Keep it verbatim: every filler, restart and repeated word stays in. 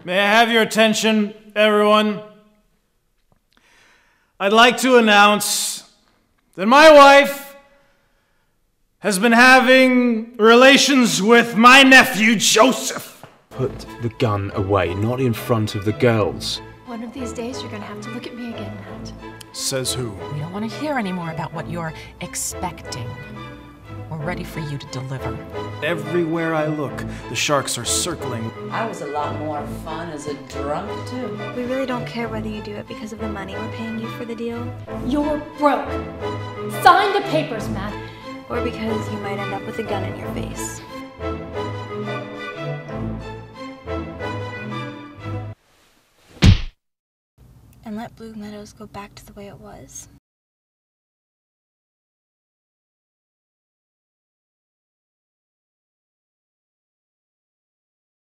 May I have your attention, everyone? I'd like to announce that my wife has been having relations with my nephew, Joseph. Put the gun away, not in front of the girls. One of these days, you're gonna have to look at me again, Matt. Says who? We don't want to hear any more about what you're expecting. We're ready for you to deliver. Everywhere I look, the sharks are circling. I was a lot more fun as a drunk, too. We really don't care whether you do it because of the money we're paying you for the deal, You're broke. Sign the papers, Matt. or because you might end up with a gun in your face. And let Blue Meadows go back to the way it was.